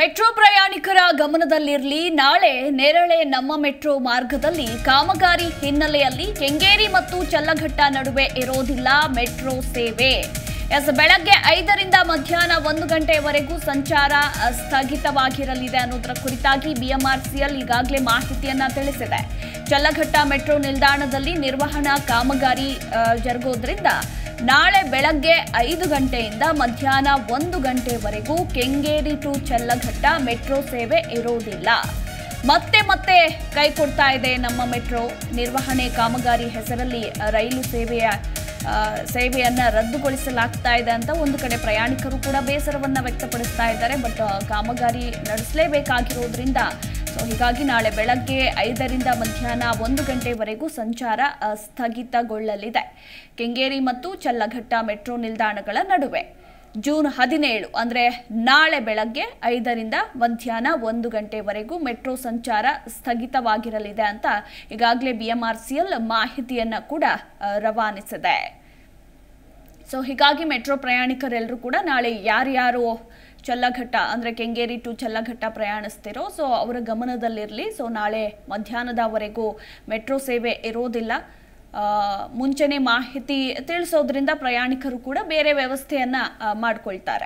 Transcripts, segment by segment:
Metro ಪ್ರಯಾಣಿಕರ ಗಮನದಲ್ಲಿರಲಿ, ನಾಳೆ ನೇರಳೆ ನಮ್ಮ ಮೆಟ್ರೋ ಮಾರ್ಗದಲ್ಲಿ ಕಾಮಗಾರಿ ಹಿನ್ನೆಲೆಯಲ್ಲಿ ಕೆಂಗೇರಿ ಮತ್ತು ಚಲ್ಲಘಟ್ಟ ನಡುವೆ ಇರೋದಿಲ್ಲ ಮೆಟ್ರೋ ಸೇವೆ. ಬೆಳಗ್ಗೆ 5ರಿಂದ ಮಧ್ಯಾಹ್ನ 1 ಗಂಟೆಯವರೆಗೂ ಸಂಚಾರ ಸ್ಥಗಿತವಾಗಿರಲಿದೆ ಅನ್ನೋದರ ಕುರಿತಾಗಿ ಬಿಎಂಆರ್ಸಿಎಲ್ ಈಗಾಗಲೇ ಮಾಹಿತಿಯನ್ನ ತಿಳಿಸಿದೆ. ಚಲ್ಲಘಟ್ಟ ಮೆಟ್ರೋ ನಿಲ್ದಾಣದಲ್ಲಿ ನಿರ್ವಹಣಾ ಕಾಮಗಾರಿ ಜರುಗೋದ್ರಿಂದ ನಾಳೆ ಬೆಳಗ್ಗೆ 5 ಗಂಟೆಯಿಂದ ಮಧ್ಯಾಹ್ನ 1 ಗಂಟೆವರೆಗೂ ಕೆಂಗೇರಿ ಟು ಚಲ್ಲಘಟ್ಟ ಮೆಟ್ರೋ ಸೇವೆ ಇರೋದಿಲ್ಲ. ಮತ್ತೆ ಕೈ ಕೊಡ್ತಾ ಇದೆ ನಮ್ಮ ಮೆಟ್ರೋ. ನಿರ್ವಹಣೆ ಕಾಮಗಾರಿ ಹೆಸರಲ್ಲಿ ರೈಲು ಸೇವೆಯನ್ನ ರದ್ದುಗೊಳಿಸಲಾಗ್ತಾ ಇದೆ ಅಂತ ಒಂದು ಕಡೆ ಪ್ರಯಾಣಿಕರು ಕೂಡ ಬೇಸರವನ್ನ ವ್ಯಕ್ತಪಡಿಸ್ತಾ ಇದ್ದಾರೆ. ಬಟ್ ಕಾಮಗಾರಿ ನಡೆಸಲೇಬೇಕಾಗಿರೋದ್ರಿಂದ ಹೀಗಾಗಿ ನಾಳೆ ಬೆಳಗ್ಗೆ 5ರಿಂದ ಮಧ್ಯಾಹ್ನ 1 ಗಂಟೆವರೆಗೂ ಸಂಚಾರ ಸ್ಥಗಿತಗೊಳ್ಳಲಿದೆ ಕೆಂಗೇರಿ ಮತ್ತು ಚಲ್ಲಘಟ್ಟ ಮೆಟ್ರೋ ನಿಲ್ದಾಣಗಳ ನಡುವೆ. ಜೂನ್ 17 ಅಂದರೆ ನಾಳೆ ಬೆಳಗ್ಗೆ 5ರಿಂದ ಮಧ್ಯಾಹ್ನ 1 ಗಂಟೆವರೆಗೂ ಮೆಟ್ರೋ ಸಂಚಾರ ಸ್ಥಗಿತವಾಗಿರಲಿದೆ ಅಂತ ಈಗಾಗಲೇ ಬಿಎಂಆರ್ಸಿಎಲ್ ಮಾಹಿತಿಯನ್ನ ಕೂಡ ರವಾನಿಸಿದೆ. ಹೀಗಾಗಿ ಮೆಟ್ರೋ ಪ್ರಯಾಣಿಕರೆಲ್ಲರೂ ಕೂಡ ನಾಳೆ ಯಾರ್ಯಾರು ಚಲ್ಲಘಟ್ಟ ಅಂದರೆ ಕೆಂಗೇರಿ ಟು ಚಲ್ಲಘಟ್ಟ ಪ್ರಯಾಣಿಸ್ತಿರೋ ಅವರ ಗಮನದಲ್ಲಿರಲಿ. ನಾಳೆ ಮಧ್ಯಾಹ್ನದವರೆಗೂ ಮೆಟ್ರೋ ಸೇವೆ ಇರೋದಿಲ್ಲ. ಮುಂಚೆನೇ ಮಾಹಿತಿ ತಿಳಿಸೋದ್ರಿಂದ ಪ್ರಯಾಣಿಕರು ಕೂಡ ಬೇರೆ ವ್ಯವಸ್ಥೆಯನ್ನ ಮಾಡಿಕೊಳ್ತಾರೆ.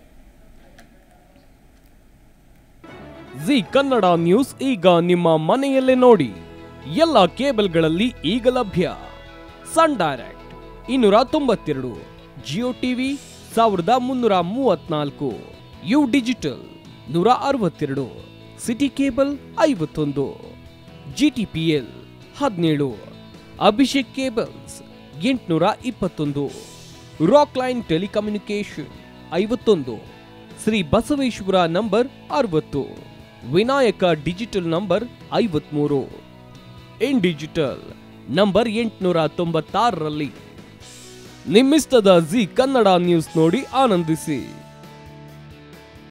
ಜಿ ಕನ್ನಡ ನ್ಯೂಸ್ ಈಗ ನಿಮ್ಮ ಮನೆಯಲ್ಲೇ ನೋಡಿ. ಎಲ್ಲ ಕೇಬಲ್ಗಳಲ್ಲಿ ಈಗ ಲಭ್ಯ. Sun direct 292, Jio TV 1334, U digital 162, city cable 51, GTPL 17, Abhishek cables 821, rock line telecommunication 51, Shri Basaveshwara number 60, Vinayaka digital number 53, in digital number 896ರಲ್ಲಿ. ನಿಮ್ಮಿಸ್ತದ ಜಿ ಕನ್ನಡ ನ್ಯೂಸ್ ನೋಡಿ ಆನಂದಿಸಿ.